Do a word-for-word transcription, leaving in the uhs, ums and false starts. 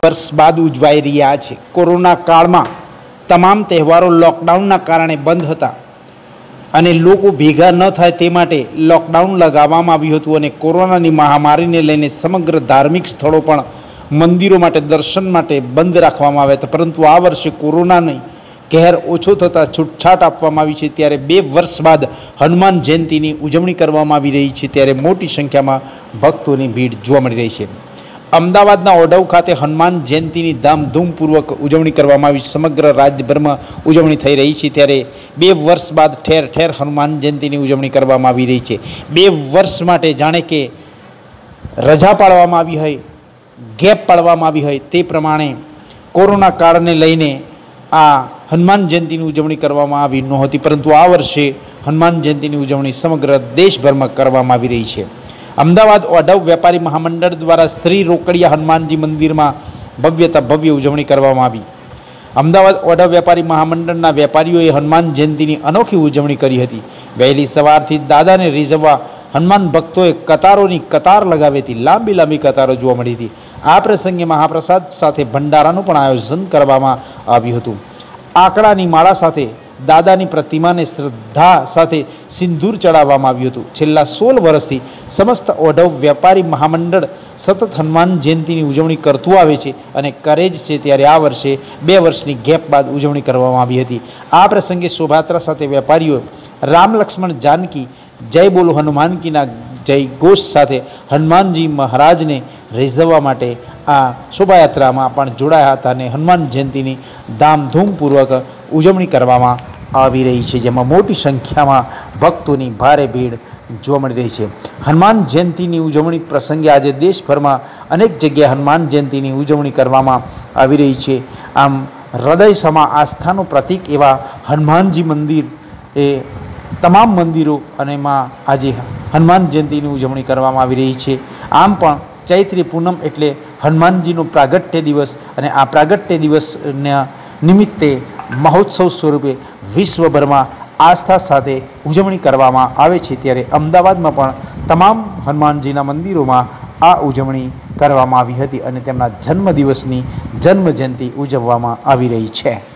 वर्ष बाद उजवाई रह्या छे। कोरोना काल में तमाम तहेवारो लॉकडाउन कारण बंद हता अने लोको भेगा न थाय ते माटे लॉकडाउन लगाववामां आव्युं हतुं अने कोरोनानी महामारीने लईने समग्र धार्मिक स्थळो पण मंदिरों माटे दर्शन माटे बंद राखवामां आव्या हता। परंतु आ वर्षे कोरोनानी कहर ओछो थता छूटछाट आपवामां आवी छे। त्यारे बे वर्ष बाद हनुमान जयंतीनी उजवणी करवामां आवी रही छे, त्यारे मोटी संख्यामां भक्तोनी भीड़ जोवा मळी रही छे। अमदावादना ओढव खाते हनुमान जयंतीनी धामधूमपूर्वक उजवणी करवामां आवी। समग्र राज्यभर में उजवणी थई रही छे, त्यारे बे वर्ष बाद ठेर ठेर हनुमान जयंतीनी उजवणी करवामां आवी रही छे। बे वर्ष माटे जाणे के रजा पाडवामां आवी होय, गेप पाडवामां आवी होय ते प्रमाणे कोरोना काळने लईने आ हनुमान जयंतीनी उजवणी करवामां आवी नहोती, परंतु आ वर्षे हनुमान जयंतीनी उजवणी समग्र देशभर में करवामां आवी रही छे। अमदावाद ओढव व्यापारी महामंडल द्वारा श्री रोकड़िया हनुमानजी मंदिर में भव्यता भव्य उजवणी करवामां आवी। अमदावाद ओढव व्यापारी महामंडलना वेपारीओए हनुमान जयंतीनी अनोखी उजवणी करी हती। वहेली सवारथी दादाने રીઝવવા हनुमान भक्तोए कतारोनी कतार लगावी हती। लांबी लांबी कतारो जोवा मळी हती। आ प्रसंगे महाप्रसाद साथे भंडारानुं पण आयोजन करवामां आव्युं हतुं। आकड़ानी माळा साथे दादानी प्रतिमा ने श्रद्धा साथे सिंदूर चढ़ाववामां आव्युं हतुं। छेल्ला सोल वर्षथी समस्त ओढव व्यापारी महामंडल सतत हनुमान जयंतीनी उजवणी करतुं आवे छे अने करे ज छे, त्यारे आ वर्षे बे वर्षनी गेप बाद उजवणी करवामां आवी हती। आ प्रसंगे शोभायात्रा साथे वेपारीओ राम लक्ष्मण जानकी जय बोलो हनुमान की ना जय घोष साथे हनुमानजी महाराज ने રીઝવવા માટે आ शोभायात्रा में जोड़ाया हता अने हनुमान जयंतीनी धामधूमपूर्वक उजवणी करवामां आवी रही है, जेमां मोटी संख्या में भक्तों की भारे भीड़ जोवा मळी रही है। हनुमान जयंती उजवणी प्रसंगे आज देशभर में अनेक जगह हनुमान जयंती उजवणी करवामां आवी रही है। आम हृदय समा आस्थानुं प्रतीक एवा हनुमानजी मंदिर ए तमाम मंदिरों अने मां आज हनुमान जयंती उजवणी करवामां आवी रही है। आम पण चैत्री पूनम एटले हनुमानजीनो प्रागट्य दिवस अने आ प्रागट्य दिवस निमित्ते महोत्सव स्वरूपे विश्वभर में आस्था साथे उजवणी करवामां आवे छे, त्यारे अमदावादमां पण तमाम हनुमानजीना मंदिरों में आ उजवणी करवामां आवी हती अने तेमना जन्मदिवसनी जन्म जयंती उजववामां आवी रही छे।